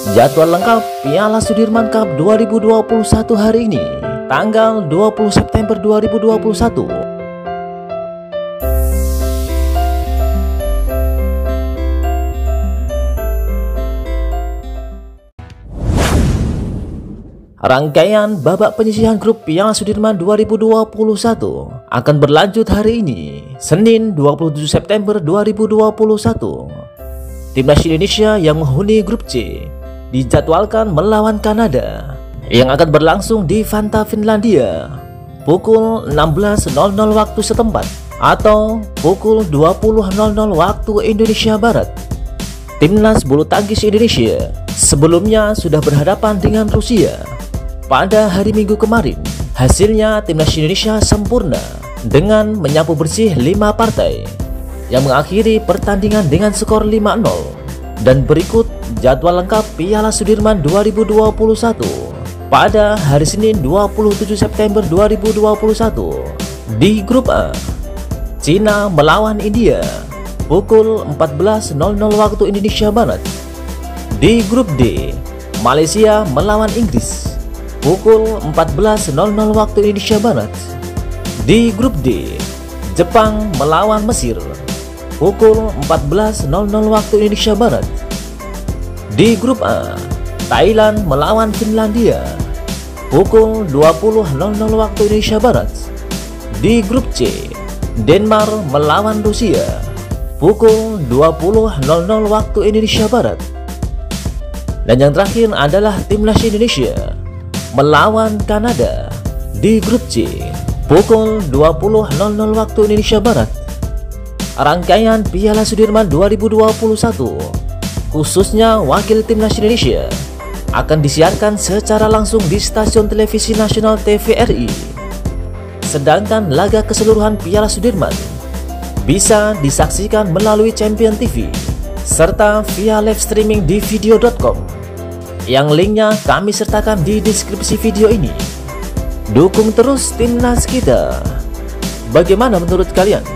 Jadwal lengkap Piala Sudirman Cup 2021 hari ini, tanggal 20 September 2021. Rangkaian babak penyisihan grup Piala Sudirman 2021 akan berlanjut hari ini, Senin 27 September 2021. Timnas Indonesia yang menghuni grup C dijadwalkan melawan Kanada yang akan berlangsung di Vantaa, Finlandia pukul 16.00 waktu setempat atau pukul 20.00 waktu Indonesia Barat. Timnas bulu tangkis Indonesia sebelumnya sudah berhadapan dengan Rusia pada hari Minggu kemarin. Hasilnya Timnas Indonesia sempurna dengan menyapu bersih 5 partai yang mengakhiri pertandingan dengan skor 5-0. Dan berikut jadwal lengkap Piala Sudirman 2021 pada hari Senin 27 September 2021. Di grup A, Cina melawan India pukul 14.00 waktu Indonesia Barat. Di grup D, Malaysia melawan Inggris pukul 14.00 waktu Indonesia Barat. Di grup D, Jepang melawan Mesir pukul 14.00 waktu Indonesia Barat. Di grup A, Thailand melawan Finlandia pukul 20.00 waktu Indonesia Barat. Di grup C, Denmark melawan Rusia pukul 20.00 waktu Indonesia Barat. Dan yang terakhir adalah Timnas Indonesia melawan Kanada di grup C pukul 20.00 waktu Indonesia Barat. Rangkaian Piala Sudirman 2021 khususnya wakil Timnas Indonesia akan disiarkan secara langsung di stasiun televisi nasional TVRI. Sedangkan laga keseluruhan Piala Sudirman bisa disaksikan melalui Champion TV serta via live streaming di video.com yang linknya kami sertakan di deskripsi video ini. Dukung terus timnas kita. Bagaimana menurut kalian?